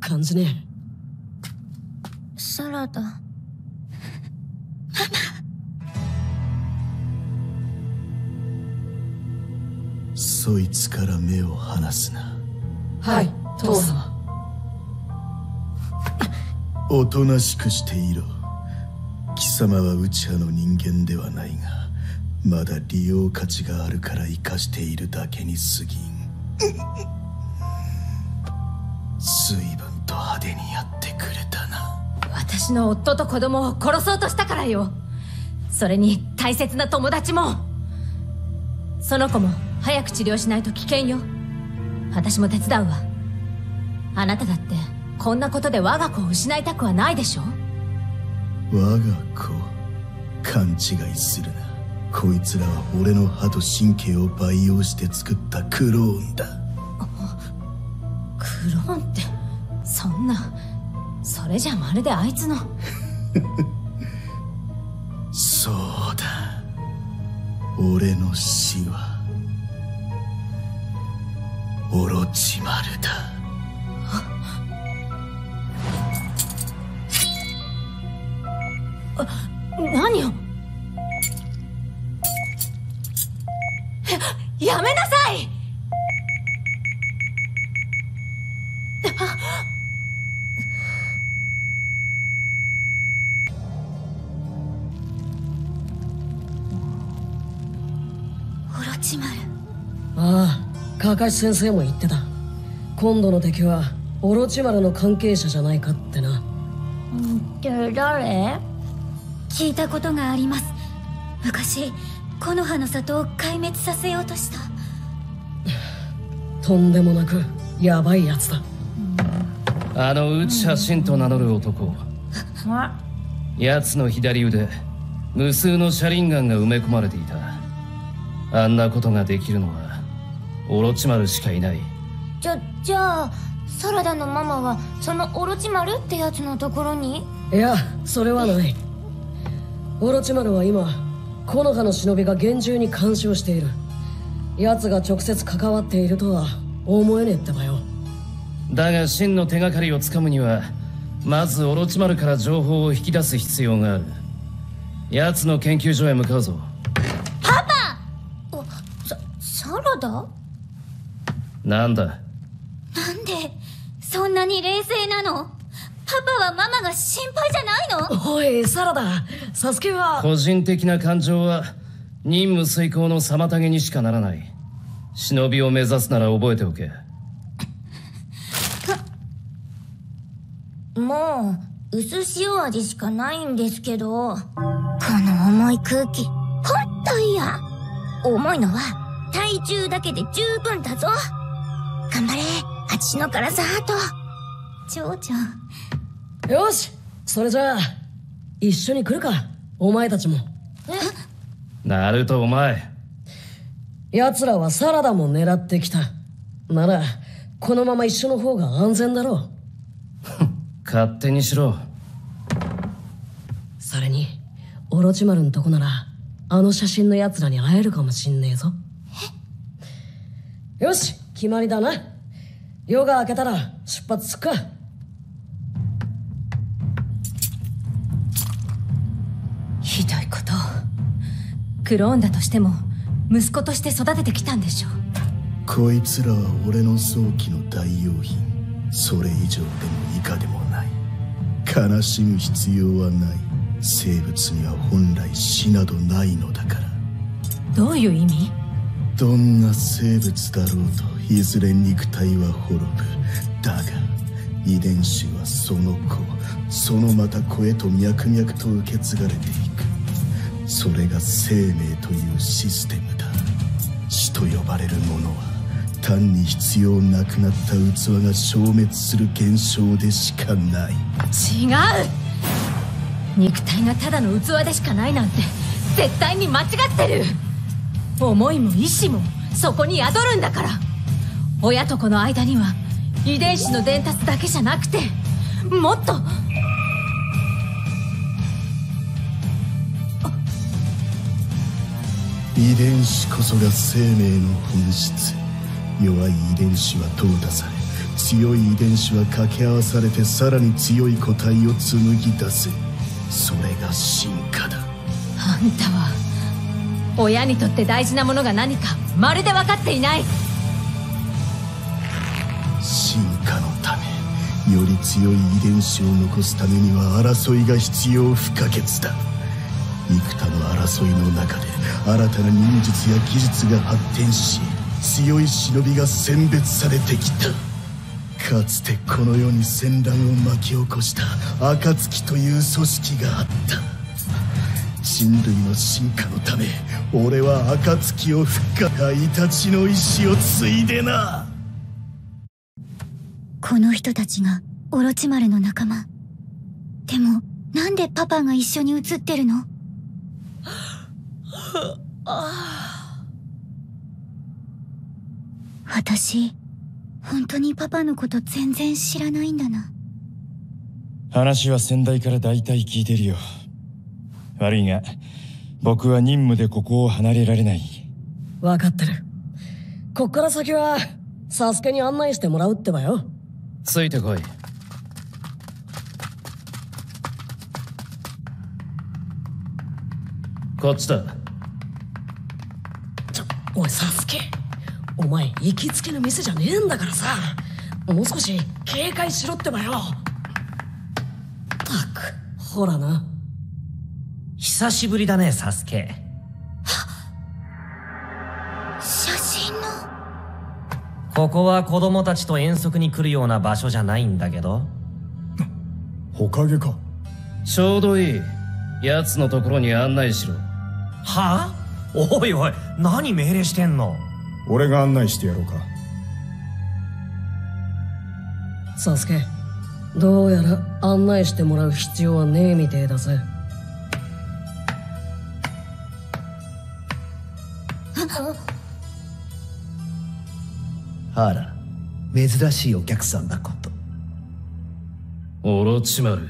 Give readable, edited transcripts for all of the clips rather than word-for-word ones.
感じね。 サラダ。ママ。 そいつから目を離すな。 はい、父様。 おとなしくしていろ。貴様は内派の人間ではないが、まだ利用価値があるから生かしているだけに過ぎん。随分と派手にやってくれたな。 私の夫と子供を殺そうとしたからよ。それに大切な友達も。その子も早く治療しないと危険よ。私も手伝うわ。あなただってこんなことで我が子を失いたくはないでしょ。 我が子、勘違いするな。こいつらは俺の歯と神経を培養して作ったクローンだ。 クローンって、そんな、それじゃまるであいつのそうだ、俺の死はオロチマルだ。 何を。やめなさい。オロチマル。 ああ、カカシ先生も言ってた。今度の敵はオロチマルの関係者じゃないかってな。 誰？ 聞いたことがあります。昔木の葉の里を壊滅させようとした。 とんでもなくヤバいやつだ。 あの内派神と名乗る男、奴の左腕、無数の車輪ガンが埋め込まれていた。あんなことができるのはオロチマルしかいない。 じゃあサラダのママはそのオロチマルってやつのところに？ いや、それはない。オロチマルは今木の葉の忍びが厳重に監視をしている。奴が直接関わっているとは思えねえってばよ。 だが真の手がかりをつかむにはまずオロチマルから情報を引き出す必要がある。奴の研究所へ向かうぞ。 パパ！サラダ？ なんだ。 なんでそんなに冷静なの？パパはママが心配じゃないの？ おい、サラダ、サスケは。 個人的な感情は任務遂行の妨げにしかならない。忍びを目指すなら覚えておけ。 もう薄塩味しかないんですけど、この重い空気ほんと嫌。重いのは体重だけで十分だぞ。頑張れ、あっちの辛さと。蝶々。 よし、それじゃあ一緒に来るか、お前たちも。 ナルト、お前。 奴らはサラダも狙ってきた。ならこのまま一緒の方が安全だろう。 勝手にしろ。 それにオロチマルんとこならあの写真の奴らに会えるかもしんねえぞ。よし、決まりだな。夜が明けたら出発すっか。 ひどいこと。クローンだとしても息子として育ててきたんでしょ。 こいつらは俺の早期の代用品。それ以上でも以下でもない。悲しむ必要はない。生物には本来死などないのだから。 どういう意味？ どんな生物だろうといずれ肉体は滅ぶ。だが遺伝子はその子、そのまた子へと脈々と受け継がれていく。それが生命というシステムだ。死と呼ばれるものは単に必要なくなった器が消滅する現象でしかない。 違う。肉体がただの器でしかないなんて絶対に間違ってる。思いも意志もそこに宿るんだから。親と子の間には遺伝子の伝達だけじゃなくてもっと。 遺伝子こそが生命の本質。弱い遺伝子は淘汰され、 強い遺伝子は掛け合わされてさらに強い個体を紡ぎ出す。それが進化だ。 あんたは親にとって大事なものが何かまるで分かっていない。 進化のため、より強い遺伝子を残すためには争いが必要不可欠だ。幾多の争いの中で新たな忍術や技術が発展し、強い忍びが選別されてきた。かつてこの世に戦乱を巻き起こした暁という組織があった。人類の進化のため、俺は暁を復活、イタチの意志を継いでな。 この人たちがオロチマルの仲間。でもなんでパパが一緒に写ってるの？私本当にパパのこと全然知らないんだな。 話は先代から大体聞いてるよ。悪いが僕は任務でここを離れられない。 分かってる。こっから先はサスケに案内してもらうってばよ。 ついてこい。こっちだ。 おいサスケ、お前行きつけの店じゃねえんだからさ、もう少し警戒しろってばよ。ったく、ほらな。 久しぶりだね、サスケ。 写真の。 ここは子供たちと遠足に来るような場所じゃないんだけど。 ほかげか。 ちょうどいい。奴のところに案内しろ。 はあ？おいおい、何命令してんの？ 俺が案内してやろうか。 サスケ、どうやら案内してもらう必要はねえみてえだぜ。 あら、珍しいお客さんだこと。 オロチマル。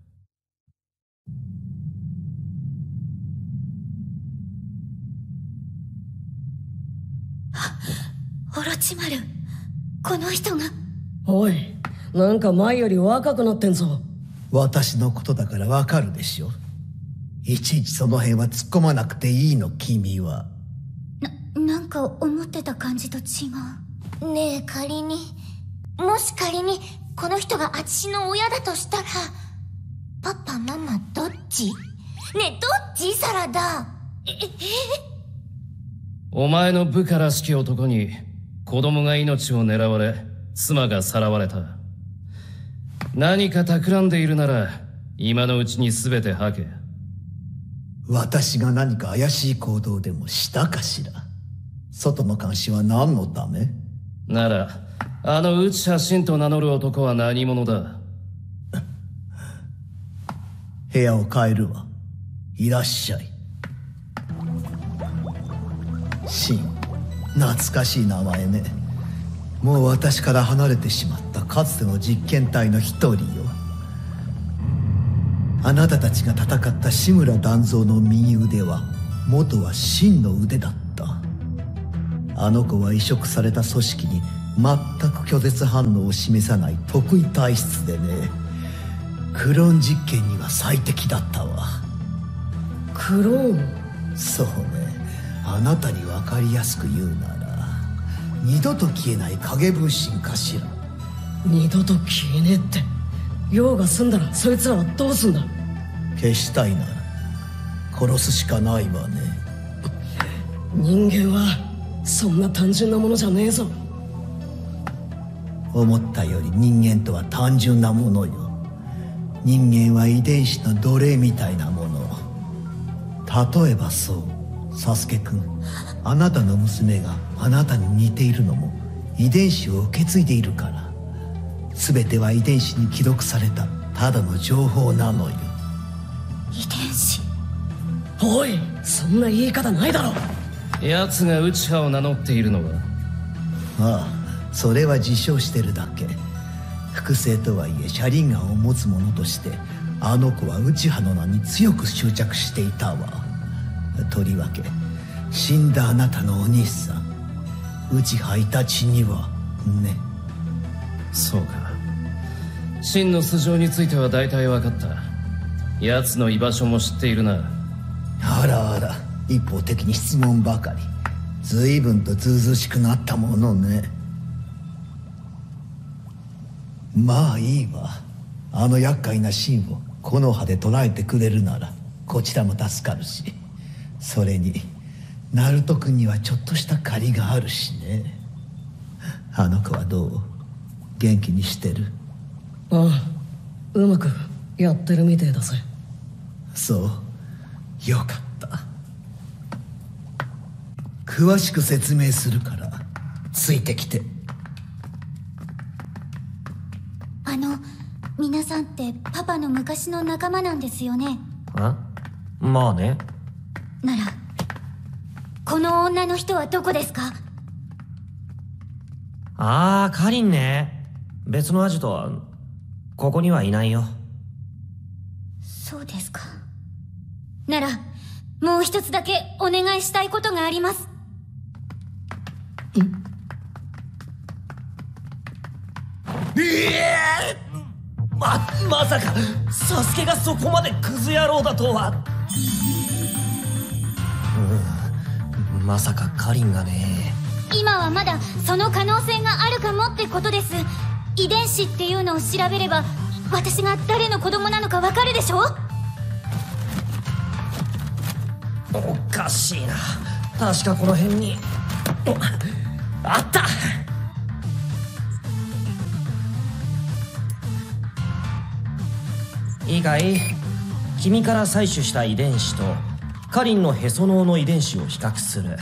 オロチマル、この人が。 おい、なんか前より若くなってんぞ。 私のことだからわかるでしょ。いちいちその辺は突っ込まなくていいの、君は。 なんか思ってた感じと違う。ねえ、仮に、もし仮にこの人があちしの親だとしたら、パパママどっち？ねえ、どっち？サラダ。 お前の部下らしき男に子供が命を狙われ、妻がさらわれた。何か企んでいるなら今のうちに全て吐け。 私が何か怪しい行動でもしたかしら。外の監視は何のため？ ならあの内葉信と名乗る男は何者だ？ 部屋を変えるわ。いらっしゃい。信、懐かしい名前ね。もう私から離れてしまったかつての実験体の一人よ。あなたたちが戦った志村団蔵の右腕は元は信の腕だった。あの子は移植された組織に全く拒絶反応を示さない特異体質でね、クローン実験には最適だったわ。 クローン？ そうね、あなたに分かりやすく言うなら二度と消えない影分身かしら。 二度と消えねえって、用が済んだらそいつらはどうすんだ？ 消したいなら殺すしかないわね。 人間はそんな単純なものじゃねえぞ。 思ったより人間とは単純なものよ。人間は遺伝子の奴隷みたいなもの。例えばそうサスケくん、あなたの娘があなたに似ているのも遺伝子を受け継いでいるから。全ては遺伝子に記録されたただの情報なのよ。 遺伝子？ おい、そんな言い方ないだろ。 奴が内葉を名乗っているのは？ ああ、それは自称してるだけ。複製とはいえ車輪ガンを持つ者としてあの子は内葉の名に強く執着していたわ。とりわけ死んだあなたのお兄さん内葉イタチにはね。 そうか。真の素性については大体分かった。奴の居場所も知っているな。 あらあら、一方的に質問ばかり。随分とずうずうしくなったものね。まあいいわ。あの厄介なシーンを木の葉で捉えてくれるならこちらも助かるし、それにナルト君にはちょっとした借りがあるしね。あの子はどう？元気にしてる？ ああ、うまくやってるみてえだぜ。 そう、よかった。詳しく説明するからついてきて。 皆さんってパパの昔の仲間なんですよね。 まあね。 ならこの女の人はどこですか？ ああ、カリンね。別のアジトはここにはいないよ。 そうですか。ならもう一つだけお願いしたいことがあります。 まさかサスケがそこまでクズ野郎だとは。まさかカリンがね。 今はまだその可能性があるかもってことです。遺伝子っていうのを調べれば私が誰の子供なのかわかるでしょ。 おかしいな。確かこの辺にあった。いいかい？君から採取した遺伝子とカリンのへその緒の遺伝子を比較する。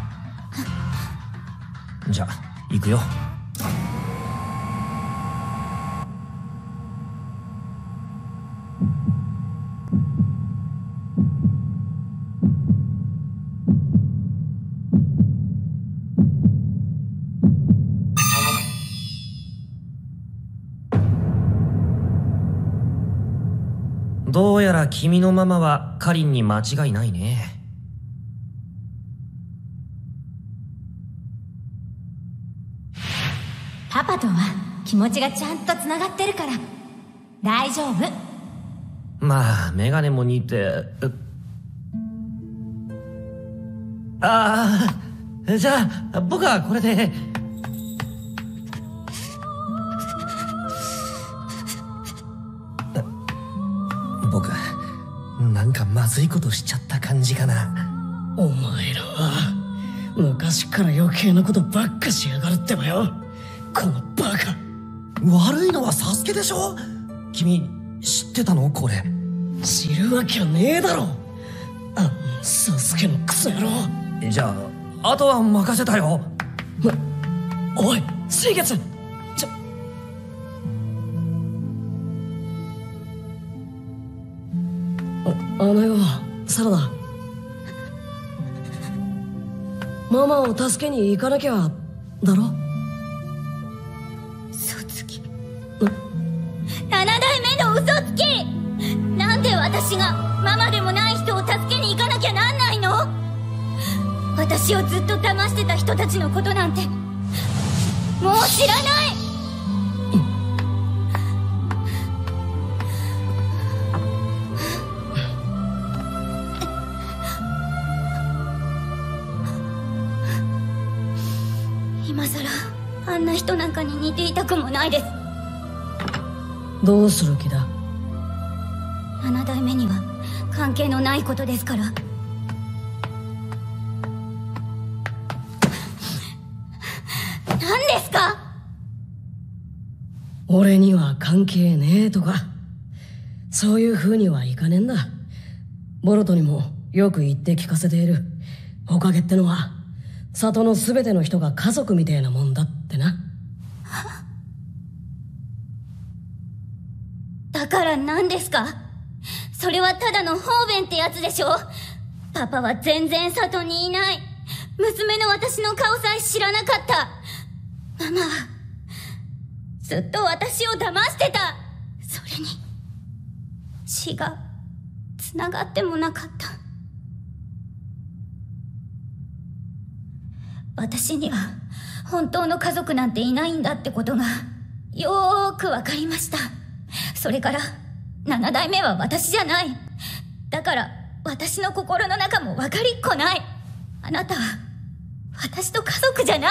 じゃあ行くよ。どうやら君のママはカリンに間違いないね。 パパとは気持ちがちゃんとつながってるから大丈夫。 まあメガネも似て。ああ、じゃあ僕はこれで。僕なんかまずいことしちゃった感じかな。 お前らは昔から余計なことばっかしやがるってばよ、このバカ。 悪いのはサスケでしょ。君知ってたのこれ？ 知るわけねえだろ、あのサスケのクソ野郎。 じゃああとは任せたよ。 おい水月、あのよサラダ、ママを助けに行かなきゃだろ。 嘘つき、7代目の嘘つき。なんで私がママでもない人を助けに行かなきゃなんないの？私をずっと騙してた人たちのことなんてもう知らない。今さらあんな人なんかに似ていたくもないです。 どうする気だ 7代目には関係のないことですから。何ですか？ 俺には関係ねえとかそういう風にはいかねえんだ。ボルトにもよく言って聞かせている。おかげってのは里の全ての人が家族みたいなもんだってな。 だから何ですか？それはただの方便ってやつでしょ。パパは全然里にいない。娘の私の顔さえ知らなかった。ママはずっと私を騙してた。それに血がつながってもなかった。私には本当の家族なんていないんだってことがよーくわかりました。それから7代目は私じゃない。だから私の心の中も分かりっこない。あなたは私と家族じゃない。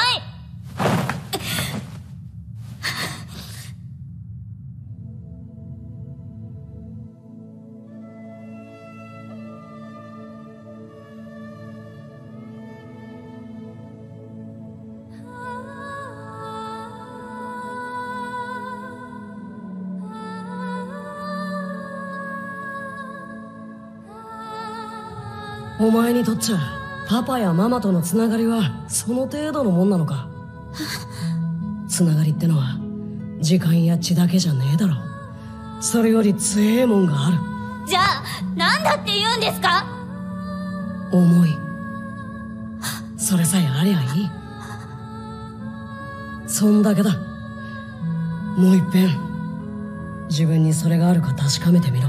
お前にとっちゃパパやママとのつながりはその程度のもんなのか。つながりってのは時間や血だけじゃねえだろ。それより強えもんがある。 じゃあ何だって言うんですか？ 思い。それさえありゃいい。そんだけだ。もういっぺん自分にそれがあるか確かめてみろ。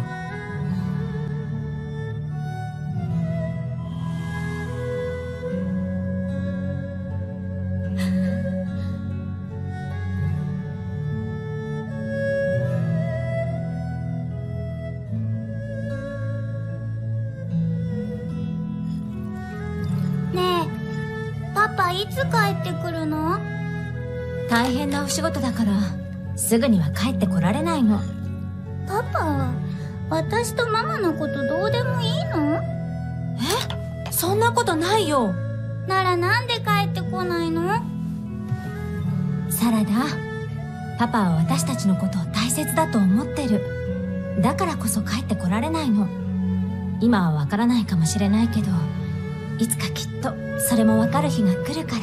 いつ帰ってくるの？ 大変なお仕事だからすぐには帰ってこられないの。 パパは私とママのことどうでもいいの？ え？そんなことないよ。 ならなんで帰ってこないの？ サラダ、パパは私たちのことを大切だと思ってる。だからこそ帰ってこられないの。今はわからないかもしれないけど、いつかきっとそれもわかる日が来るから。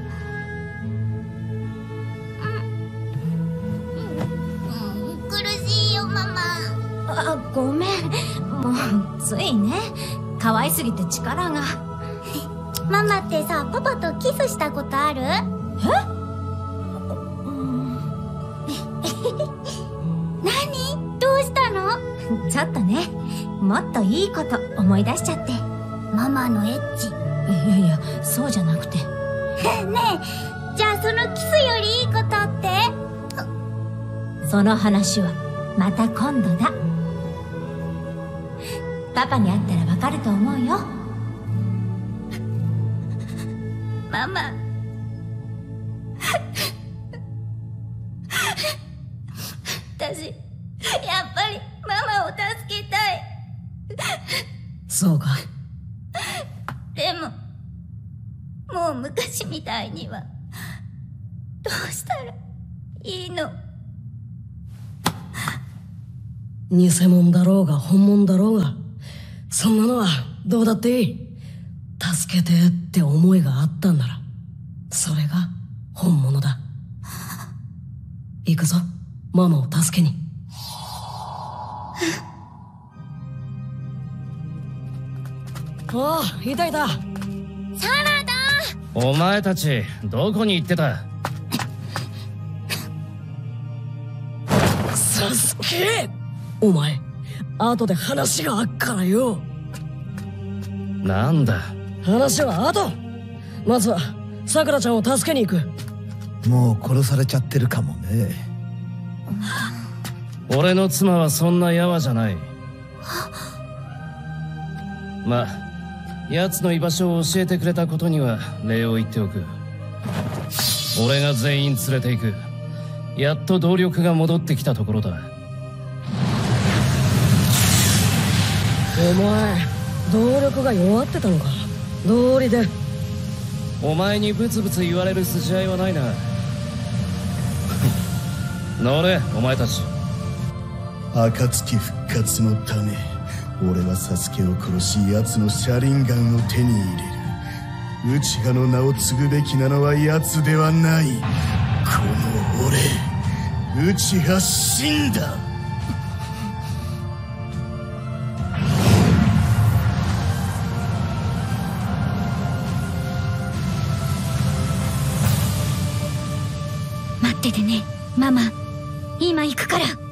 苦しいよママ。 あ、ごめん。もうついね、可愛すぎて力が。 ママってさ、パパとキスしたことある？何？どうしたの？ ちょっとね、もっといいこと思い出しちゃって。 ママのエッチ。 いやいや、そうじゃなくて。 ねえ、じゃあそのキスよりいいことって？ その話はまた今度だ。パパに会ったらわかると思うよ。 ママ。私、やっぱりママを助けたい。 そうか。 でも、もう昔みたいには、どうしたらいいの？ 偽物だろうが本物だろうが、そんなのはどうだっていい。助けてって思いがあったんなら、それが本物だ。行くぞ、ママを助けに。ああ、いたいた。 サラダ！ お前たちどこに行ってた？ サスケ！お前、後で話があっからよ。 なんだ？ 話は後。まずはさくらちゃんを助けに行く。 もう殺されちゃってるかもね。 俺の妻はそんなヤワじゃない。まあ、奴の居場所を教えてくれたことには礼を言っておく。俺が全員連れて行く。やっと動力が戻ってきたところだ。 お前、動力が弱ってたのか。道理で。 お前にブツブツ言われる筋合いはないな。乗れ、お前たち。 暁復活のため、俺はサスケを殺し奴の車輪ガンを手に入れる。内葉の名を継ぐべきなのは奴ではない。この俺、内葉死んだ。 待っててね、ママ。今行くから。